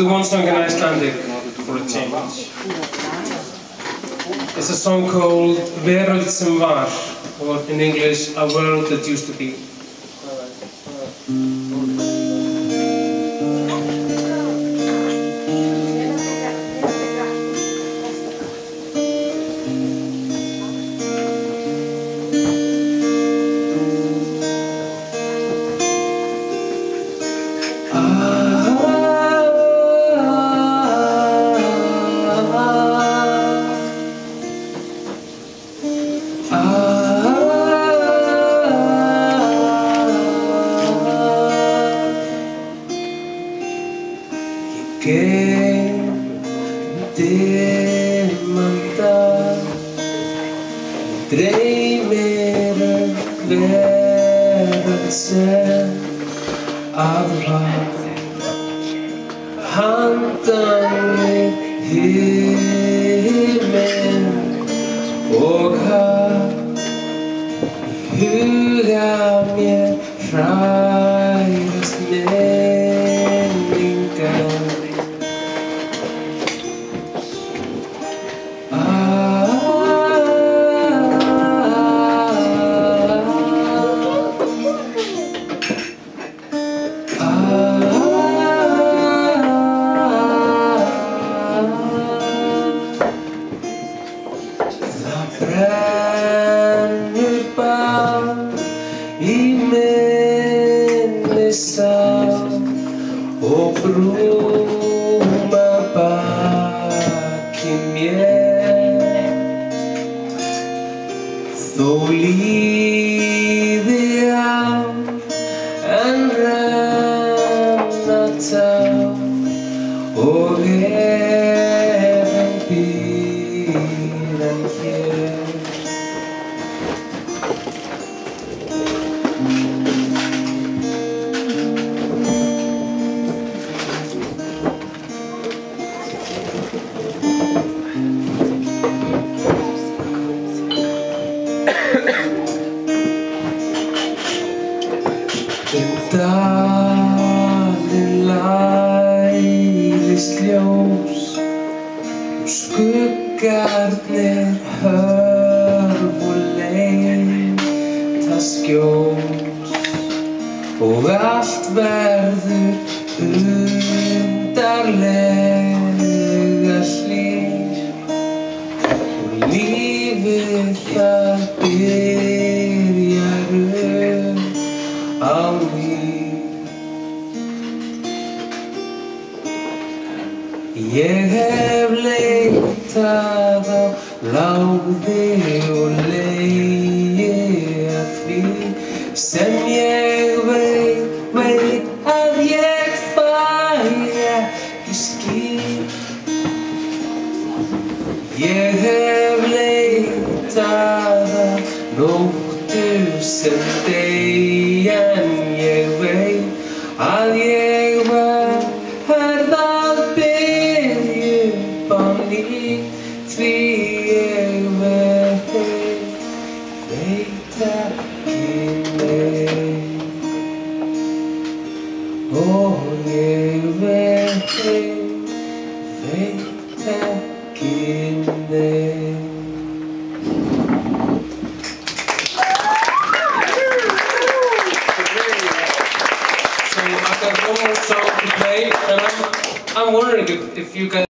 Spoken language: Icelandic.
do one song in Icelandic for a change. It's a song called Veröld sem var, or in English, A World That Used to Be. Dimmandag dreymir veröld sem var handan við himinn og huga mér hrærast minningar. Brennur bál í minni sál og brúma baki mér. Þó líði ár en renna tár og býr en hér. Dalinn læðist ljós og skuggarnir hörf og leita skjóls og allt verður undarlega hlýtt og lífið það byrjar á ný. Ég hef leitað á láði og legið að því sem ég veit að ég fæ ekki skýr. Ég hef leitað á nóttu sem deyja en ég veit að ég verð að byrja upp á nýtt því ég veit ekki neitt og ég veit ekki neitt. So I've got one more song to play, and I'm wondering if you guys